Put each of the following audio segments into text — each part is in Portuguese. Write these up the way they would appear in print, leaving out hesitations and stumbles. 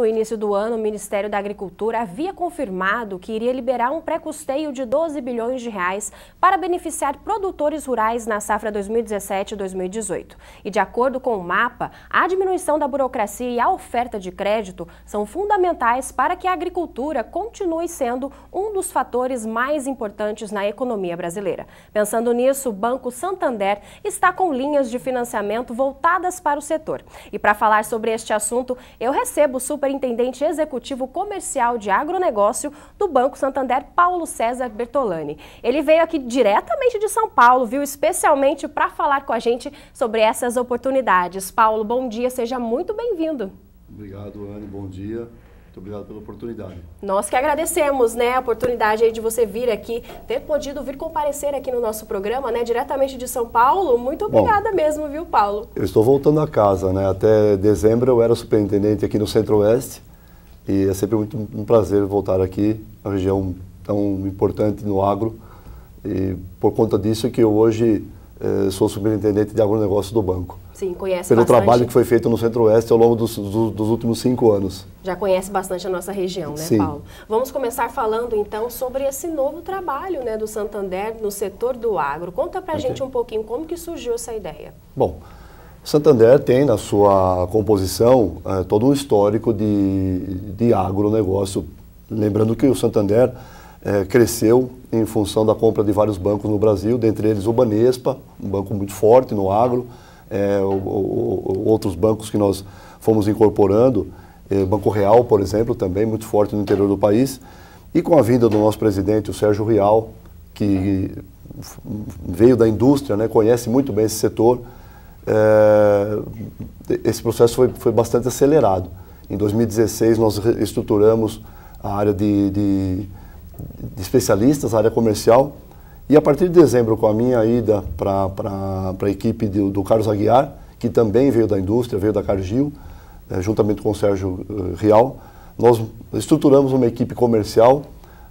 No início do ano, o Ministério da Agricultura havia confirmado que iria liberar um pré-custeio de 12 bilhões de reais para beneficiar produtores rurais na safra 2017-2018. E de acordo com o MAPA, a diminuição da burocracia e a oferta de crédito são fundamentais para que a agricultura continue sendo um dos fatores mais importantes na economia brasileira. Pensando nisso, o Banco Santander está com linhas de financiamento voltadas para o setor. E para falar sobre este assunto, eu recebo o Superintendente Executivo Comercial de Agronegócio do Banco Santander, Paulo César Bertolani. Ele veio aqui diretamente de São Paulo, viu, especialmente para falar com a gente sobre essas oportunidades. Paulo, bom dia, seja muito bem-vindo. Obrigado, Anne, bom dia. Muito obrigado pela oportunidade. Nós que agradecemos, né, a oportunidade aí de você vir aqui, ter podido vir comparecer aqui no nosso programa, né, diretamente de São Paulo. Muito obrigada mesmo, viu, Paulo? Eu estou voltando a casa, né? Até dezembro eu era superintendente aqui no Centro-Oeste e é sempre muito um prazer voltar aqui, uma região tão importante no agro. E por conta disso é que eu hoje sou superintendente de agronegócio do banco. Sim, conhece pelo bastante. Trabalho que foi feito no Centro-Oeste ao longo dos últimos 5 anos. Já conhece bastante a nossa região, né, Sim. Paulo? Vamos começar falando, então, sobre esse novo trabalho, né, do Santander no setor do agro. Conta pra gente um pouquinho como que surgiu essa ideia. Bom, o Santander tem na sua composição todo um histórico de agronegócio. Lembrando que o Santander cresceu em função da compra de vários bancos no Brasil, dentre eles o Banespa, um banco muito forte no agro, outros bancos que nós fomos incorporando, Banco Real, por exemplo, também muito forte no interior do país, e com a vinda do nosso presidente, o Sérgio Rial, que veio da indústria, né, conhece muito bem esse setor, esse processo foi bastante acelerado. Em 2016 nós estruturamos a área de especialistas, a área comercial, e a partir de dezembro, com a minha ida para a equipe do Carlos Aguiar, que também veio da indústria, veio da Cargill, juntamente com o Sérgio Rial, nós estruturamos uma equipe comercial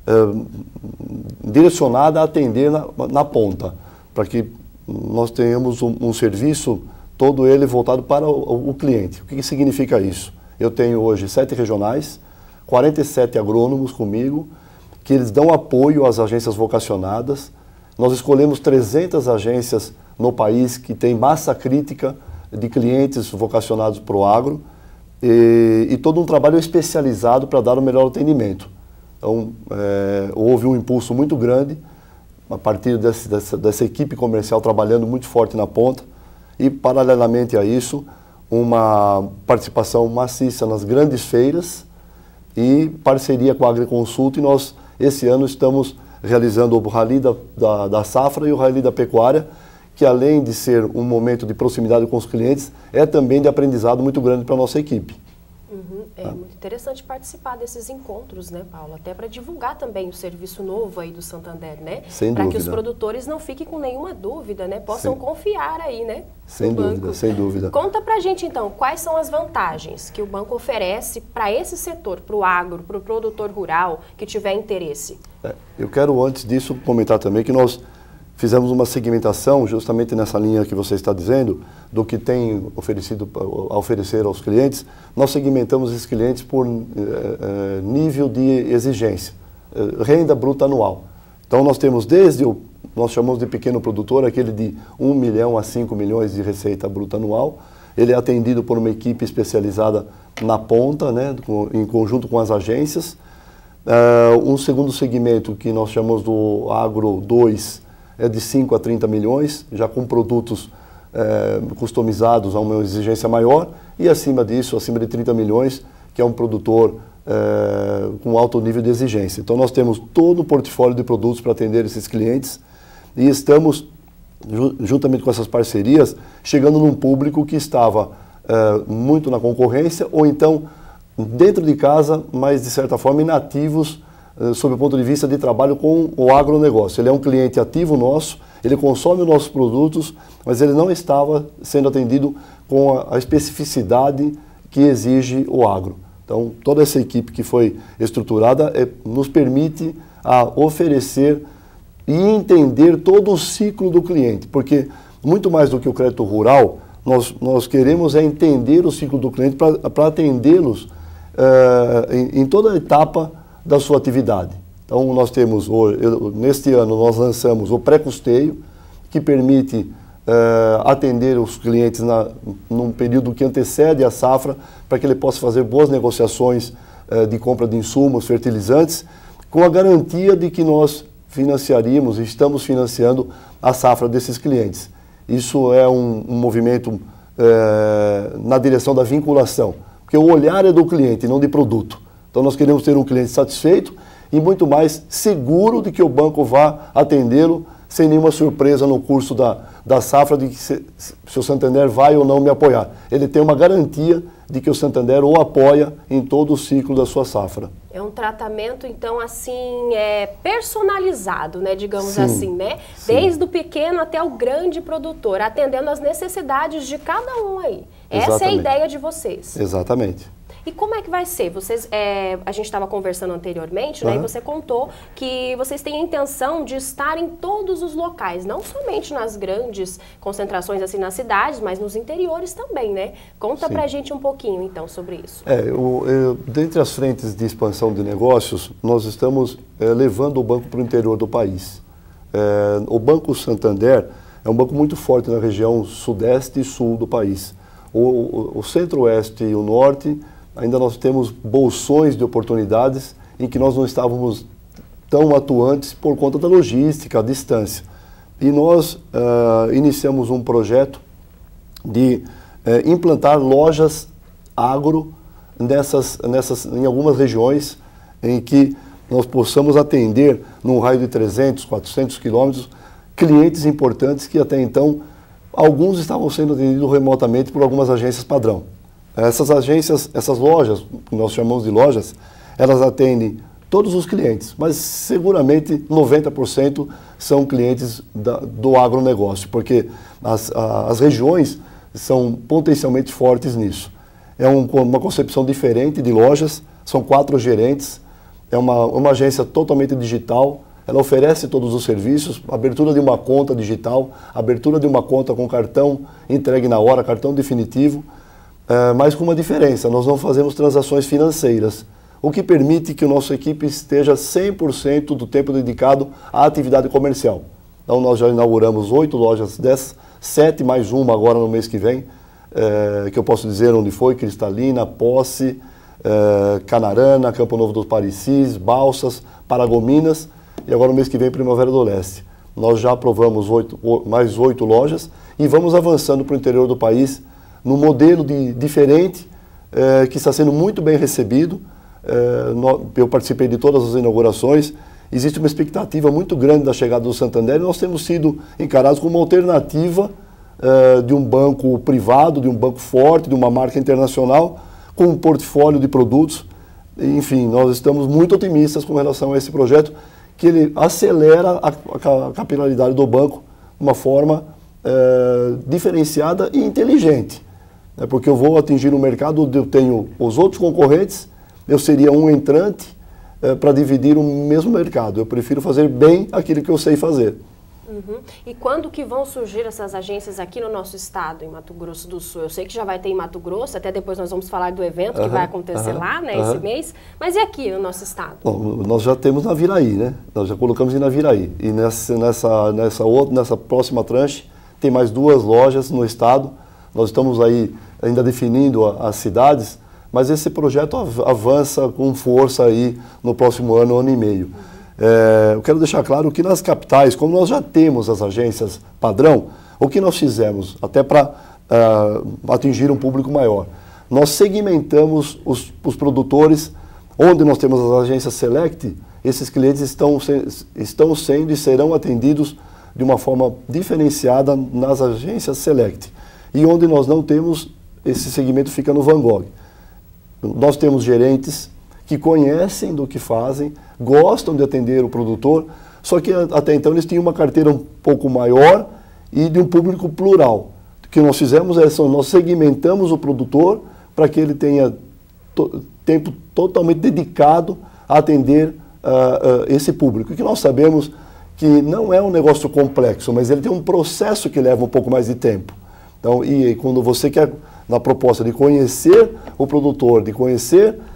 direcionada a atender na ponta, para que nós tenhamos um serviço todo ele voltado para o cliente. O que significa isso? Eu tenho hoje 7 regionais, 47 agrônomos comigo, que eles dão apoio às agências vocacionadas. Nós escolhemos 300 agências no país que tem massa crítica de clientes vocacionados para o agro e todo um trabalho especializado para dar o melhor atendimento. Então, houve um impulso muito grande a partir dessa equipe comercial trabalhando muito forte na ponta e, paralelamente a isso, uma participação maciça nas grandes feiras e parceria com a Agriconsulta, e nós, esse ano, estamos realizando o Rally da Safra e o Rally da Pecuária, que além de ser um momento de proximidade com os clientes, é também de aprendizado muito grande para a nossa equipe. Muito interessante participar desses encontros, né, Paulo? Até para divulgar também o serviço novo aí do Santander, né? Sem dúvida. Para que os produtores não fiquem com nenhuma dúvida, né? Possam confiar aí, né? Sem dúvida, sem dúvida. Conta pra gente, então, quais são as vantagens que o banco oferece para esse setor, para o agro, para o produtor rural que tiver interesse? Eu quero, antes disso, comentar também que nós fizemos uma segmentação, justamente nessa linha que você está dizendo, do que tem a oferecer aos clientes. Nós segmentamos esses clientes por nível de exigência, renda bruta anual. Então nós temos nós chamamos de pequeno produtor, aquele de 1 milhão a 5 milhões de receita bruta anual. Ele é atendido por uma equipe especializada na ponta, né, em conjunto com as agências. Um segundo segmento que nós chamamos do Agro 2, é de 5 a 30 milhões, já com produtos customizados a uma exigência maior, e acima disso, acima de 30 milhões, que é um produtor com alto nível de exigência. Então nós temos todo o portfólio de produtos para atender esses clientes e estamos, juntamente com essas parcerias, chegando num público que estava muito na concorrência ou então dentro de casa, mas de certa forma inativos sob o ponto de vista de trabalho com o agronegócio. Ele é um cliente ativo nosso, ele consome os nossos produtos, mas ele não estava sendo atendido com a especificidade que exige o agro. Então, toda essa equipe que foi estruturada nos permite oferecer e entender todo o ciclo do cliente, porque muito mais do que o crédito rural, nós queremos entender o ciclo do cliente para atendê-los em toda a etapa da sua atividade. Então, nós temos, neste ano, nós lançamos o pré-custeio, que permite atender os clientes num período que antecede a safra, para que ele possa fazer boas negociações de compra de insumos, fertilizantes, com a garantia de que nós financiaríamos e estamos financiando a safra desses clientes. Isso é um movimento na direção da vinculação, porque o olhar é do cliente, não de produto. Então nós queremos ter um cliente satisfeito e muito mais seguro de que o banco vá atendê-lo sem nenhuma surpresa no curso da safra de que se o Santander vai ou não me apoiar. Ele tem uma garantia de que o Santander o apoia em todo o ciclo da sua safra. É um tratamento, então, assim, personalizado, né, digamos assim, né? Sim. Desde o pequeno até o grande produtor, atendendo às necessidades de cada um aí. Exatamente. Essa é a ideia de vocês. Exatamente. E como é que vai ser? Vocês, a gente estava conversando anteriormente, né? E você contou que vocês têm a intenção de estar em todos os locais, não somente nas grandes concentrações assim nas cidades, mas nos interiores também, né? Conta pra gente um pouquinho, então, sobre isso. Dentre as frentes de expansão de negócios, nós estamos levando o banco para o interior do país. O Banco Santander é um banco muito forte na região sudeste e sul do país. O centro-oeste e o norte, ainda nós temos bolsões de oportunidades em que nós não estávamos tão atuantes por conta da logística, a distância. E nós iniciamos um projeto de implantar lojas agro em algumas regiões em que nós possamos atender, num raio de 300, 400 quilômetros, clientes importantes que até então, alguns estavam sendo atendidos remotamente por algumas agências padrão. Essas lojas, que nós chamamos de lojas, elas atendem todos os clientes, mas seguramente 90% são clientes do agronegócio, porque as regiões são potencialmente fortes nisso. É uma concepção diferente de lojas, são 4 gerentes, é uma agência totalmente digital, ela oferece todos os serviços, abertura de uma conta digital, abertura de uma conta com cartão entregue na hora, cartão definitivo, mas com uma diferença, nós não fazemos transações financeiras, o que permite que a nossa equipe esteja 100% do tempo dedicado à atividade comercial. Então nós já inauguramos 8 lojas dessas, 7 mais uma agora no mês que vem, que eu posso dizer onde foi: Cristalina, Posse, Canarana, Campo Novo dos Parecis, Balsas, Paragominas e agora no mês que vem Primavera do Leste. Nós já aprovamos mais 8 lojas e vamos avançando para o interior do país num modelo diferente que está sendo muito bem recebido. Eu participei de todas as inaugurações, existe uma expectativa muito grande da chegada do Santander e nós temos sido encarados como uma alternativa de um banco privado, de um banco forte, de uma marca internacional, com um portfólio de produtos. Enfim, nós estamos muito otimistas com relação a esse projeto, que ele acelera a capilaridade do banco de uma forma diferenciada e inteligente. Porque eu vou atingir um mercado onde eu tenho os outros concorrentes, eu seria um entrante para dividir o mesmo mercado. Eu prefiro fazer bem aquilo que eu sei fazer. E quando que vão surgir essas agências aqui no nosso estado, em Mato Grosso do Sul? Eu sei que já vai ter em Mato Grosso, até depois nós vamos falar do evento que vai acontecer lá, né, esse mês. Mas e aqui no nosso estado? Bom, nós já temos Naviraí, né? Nós já colocamos em Naviraí. E nessa próxima tranche tem mais 2 lojas no estado. Nós estamos aí ainda definindo as cidades, mas esse projeto avança com força aí no próximo ano, ano e meio. Eu quero deixar claro que nas capitais, como nós já temos as agências padrão, o que nós fizemos, até para atingir um público maior, nós segmentamos os produtores, onde nós temos as agências Select, esses clientes estão sendo e serão atendidos de uma forma diferenciada nas agências Select. E onde nós não temos, esse segmento fica no Van Gogh. Nós temos gerentes que conhecem do que fazem, gostam de atender o produtor, só que até então eles tinham uma carteira um pouco maior e de um público plural. O que nós fizemos nós segmentamos o produtor para que ele tenha tempo totalmente dedicado a atender esse público. E que nós sabemos que não é um negócio complexo, mas ele tem um processo que leva um pouco mais de tempo. Então, e quando você quer, na proposta de conhecer o produtor, de conhecer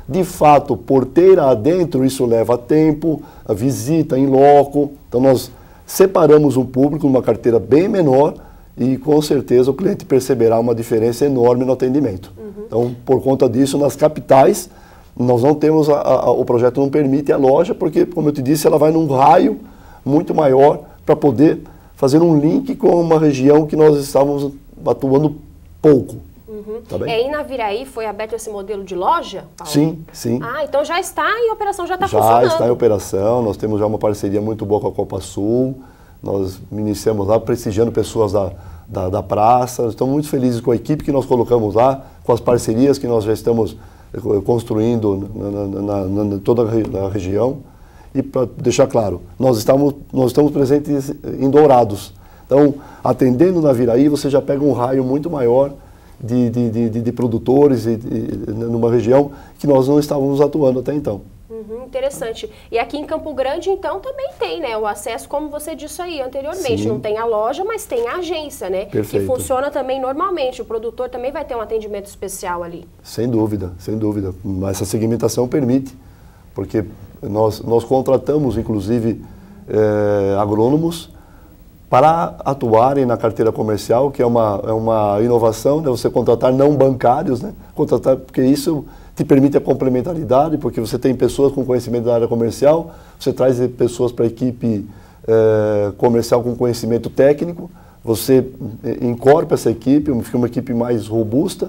De fato, porteira adentro, isso leva tempo, a visita em loco. Então, nós separamos um público numa carteira bem menor e, com certeza, o cliente perceberá uma diferença enorme no atendimento. Então, por conta disso, nas capitais, nós não temos, o projeto não permite a loja, porque, como eu te disse, ela vai num raio muito maior para poder fazer um link com uma região que nós estávamos atuando pouco. Tá bem? Em Naviraí foi aberto esse modelo de loja, Paulo? Sim, sim. Ah, então já está em operação, já está funcionando. Já está em operação, nós temos já uma parceria muito boa com a Copa Sul, nós iniciamos lá prestigiando pessoas da praça, estamos muito felizes com a equipe que nós colocamos lá, com as parcerias que nós já estamos construindo na toda a região. E para deixar claro, nós estamos presentes em Dourados. Então, atendendo Naviraí, você já pega um raio muito maior de produtores numa região que nós não estávamos atuando até então. Interessante. E aqui em Campo Grande, então, também tem, né, o acesso, como você disse aí anteriormente. Sim. Não tem a loja, mas tem a agência, né? Perfeito. Que funciona também normalmente. O produtor também vai ter um atendimento especial ali. Sem dúvida, sem dúvida. Mas essa segmentação permite, porque nós contratamos, inclusive, agrônomos para atuarem na carteira comercial, que é uma inovação, né? Você contratar não bancários, né? Contratar, porque isso te permite a complementaridade, porque você tem pessoas com conhecimento da área comercial, você traz pessoas para a equipe comercial com conhecimento técnico, você incorpora essa equipe, fica uma equipe mais robusta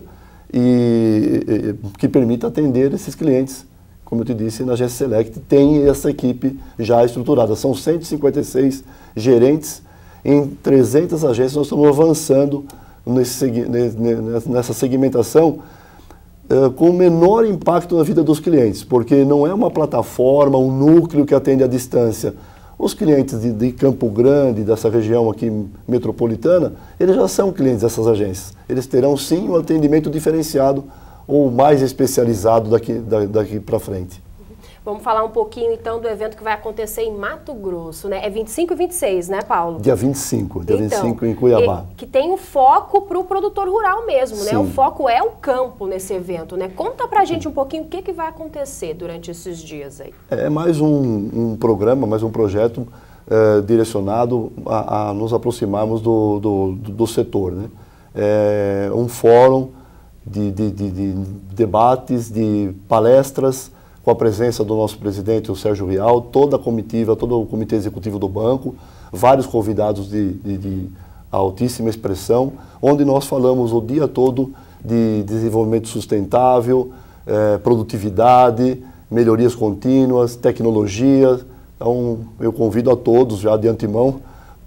e que permite atender esses clientes. Como eu te disse, na Agência Select tem essa equipe já estruturada. São 156 gerentes em 300 agências. Nós estamos avançando nessa segmentação com o menor impacto na vida dos clientes, porque não é uma plataforma, um núcleo que atende à distância. Os clientes de Campo Grande, dessa região aqui metropolitana, eles já são clientes dessas agências. Eles terão sim um atendimento diferenciado ou mais especializado daqui para frente. Vamos falar um pouquinho, então, do evento que vai acontecer em Mato Grosso, né? É 25 e 26, né, Paulo? Dia 25 em Cuiabá. Que tem um foco para o produtor rural mesmo, né? Sim. O foco é o campo nesse evento, né? Conta pra gente um pouquinho o que vai acontecer durante esses dias aí. É mais um programa, mais um projeto direcionado a nos aproximarmos do setor, né? É um fórum de debates, de palestras, com a presença do nosso presidente, o Sérgio Rial, toda a comitiva, todo o comitê executivo do banco, vários convidados de altíssima expressão, onde nós falamos o dia todo de desenvolvimento sustentável, produtividade, melhorias contínuas, tecnologia. Então, eu convido a todos já de antemão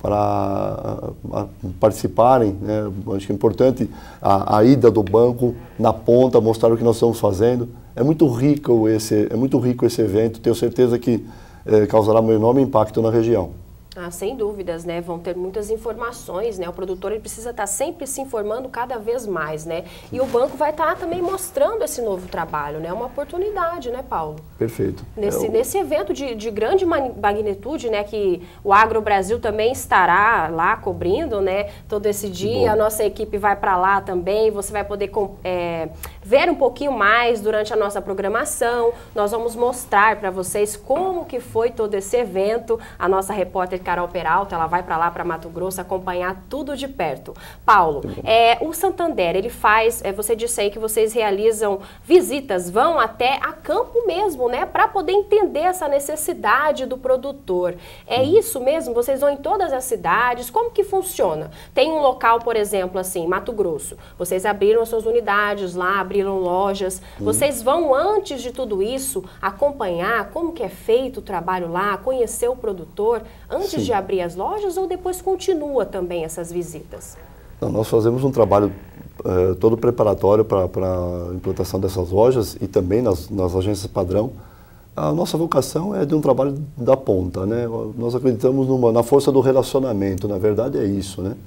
para participarem, né? Acho que é importante a ida do banco na ponta, mostrar o que nós estamos fazendo. É muito rico esse evento, tenho certeza que causará um enorme impacto na região. Ah, sem dúvidas, né? Vão ter muitas informações, né? O produtor ele precisa estar sempre se informando cada vez mais, né? E o banco vai estar também mostrando esse novo trabalho, né? Uma oportunidade, né, Paulo? Perfeito. Nesse evento de grande magnitude, né? Que o Agro Brasil também estará lá cobrindo, né? Todo esse dia, a nossa equipe vai para lá também, você vai poder ver um pouquinho mais durante a nossa programação. Nós vamos mostrar para vocês como que foi todo esse evento. A nossa repórter Carol Peralta, ela vai para lá, para Mato Grosso, acompanhar tudo de perto. Paulo, o Santander, ele faz, você disse aí que vocês realizam visitas, vão até a campo mesmo, né, para poder entender essa necessidade do produtor. É isso mesmo? Vocês vão em todas as cidades? Como que funciona? Tem um local, por exemplo, assim, Mato Grosso, vocês abriram as suas unidades lá, abriram lojas, vocês vão, antes de tudo isso, acompanhar como que é feito o trabalho lá, conhecer o produtor, antes de abrir as lojas, ou depois continua também essas visitas? Não, nós fazemos um trabalho todo preparatório para a implantação dessas lojas e também nas agências padrão. A nossa vocação é de um trabalho da ponta, né? Nós acreditamos na força do relacionamento, na verdade é isso, né?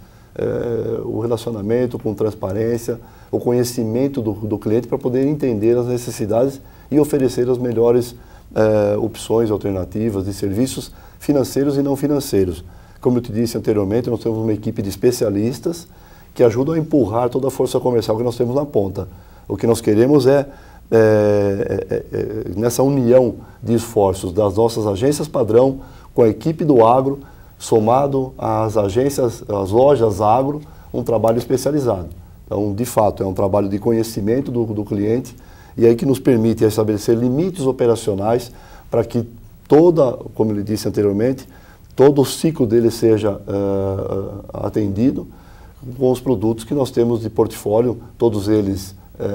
O relacionamento com transparência, o conhecimento do cliente para poder entender as necessidades e oferecer as melhores opções alternativas de serviços financeiros e não financeiros. Como eu te disse anteriormente, nós temos uma equipe de especialistas que ajudam a empurrar toda a força comercial que nós temos na ponta. O que nós queremos é nessa união de esforços das nossas agências padrão com a equipe do agro, somado às agências, às lojas agro, um trabalho especializado. Então, de fato, é um trabalho de conhecimento do cliente e aí que nos permite estabelecer limites operacionais para que como ele disse anteriormente, todo o ciclo dele seja atendido com os produtos que nós temos de portfólio, todos eles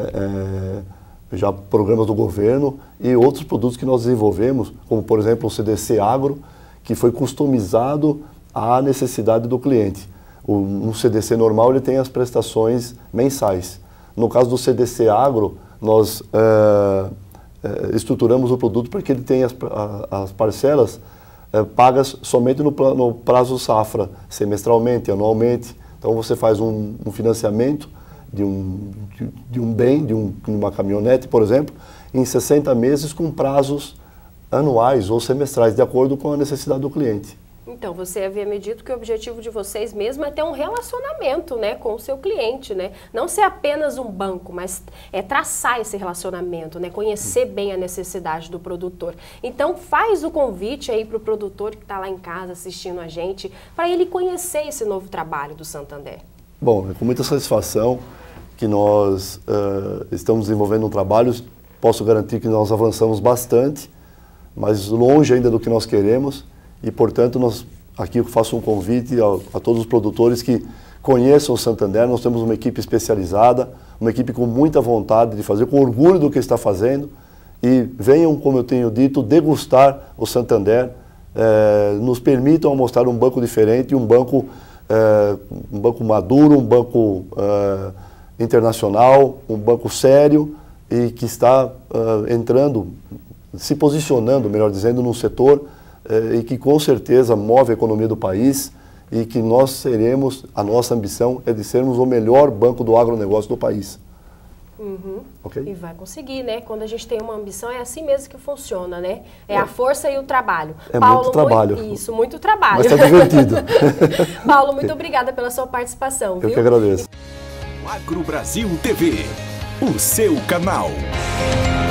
já programas do governo e outros produtos que nós desenvolvemos, como por exemplo o CDC Agro, que foi customizado à necessidade do cliente. Um CDC normal ele tem as prestações mensais. No caso do CDC Agro, nós estruturamos o produto para que ele tenha as parcelas pagas somente no prazo safra, semestralmente, anualmente. Então você faz um financiamento de um bem, de uma caminhonete, por exemplo, em 60 meses com prazos anuais ou semestrais, de acordo com a necessidade do cliente. Então, você havia me dito que o objetivo de vocês mesmo é ter um relacionamento, né, com o seu cliente, né? Não ser apenas um banco, mas traçar esse relacionamento, né? Conhecer bem a necessidade do produtor. Então, faz o convite aí para o produtor que está lá em casa assistindo a gente, para ele conhecer esse novo trabalho do Santander. Bom, é com muita satisfação que nós estamos desenvolvendo um trabalho. Posso garantir que nós avançamos bastante, mas longe ainda do que nós queremos. E, portanto, aqui eu faço um convite a todos os produtores que conheçam o Santander. Nós temos uma equipe especializada, uma equipe com muita vontade de fazer, com orgulho do que está fazendo. E venham, como eu tenho dito, degustar o Santander. Nos permitam mostrar um banco diferente, um banco maduro, um banco internacional, um banco sério e que está se posicionando, melhor dizendo, num setor e que com certeza move a economia do país e que a nossa ambição é de sermos o melhor banco do agronegócio do país. Okay? E vai conseguir, né? Quando a gente tem uma ambição, é assim mesmo que funciona, né? É a força e o trabalho. Paulo, muito trabalho. Muito trabalho. Mas está divertido. Paulo, muito obrigada pela sua participação, viu? Eu que agradeço. Agro Brasil TV, o seu canal.